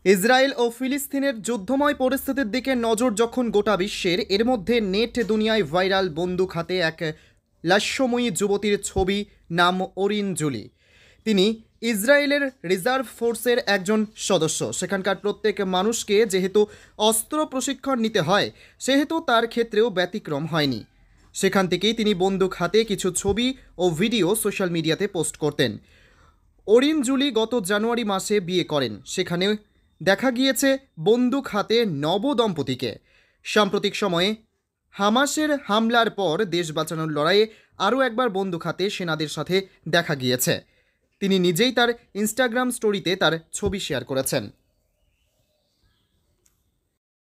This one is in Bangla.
ইসরায়েল ও ফিলিস্তিনের যুদ্ধময় পরিস্থিতির দিকে নজর যখন গোটা বিশ্বের, এর মধ্যে নেট দুনিয়ায় ভাইরাল বন্দুক হাতে এক লাস্যময়ী যুবতীর ছবি, নাম ওরিন জুলি। তিনি ইসরায়েলের রিজার্ভ ফোর্সের একজন সদস্য। সেখানকার প্রত্যেক মানুষকে যেহেতু অস্ত্র প্রশিক্ষণ নিতে হয়, সেহেতু তার ক্ষেত্রেও ব্যতিক্রম হয়নি। সেখান থেকেই তিনি বন্দুক হাতে কিছু ছবি ও ভিডিও সোশ্যাল মিডিয়াতে পোস্ট করতেন। ওরিন জুলি গত জানুয়ারি মাসে বিয়ে করেন। সেখানে দেখা গিয়েছে বন্দুক হাতে নবদম্পতিকে। সাম্প্রতিক সময়ে হামাসের হামলার পর দেশ বাঁচানোর লড়াইয়ে আরও একবার বন্দুক হাতে সেনাদের সাথে দেখা গিয়েছে। তিনি নিজেই তার ইনস্টাগ্রাম স্টোরিতে তার ছবি শেয়ার করেছেন।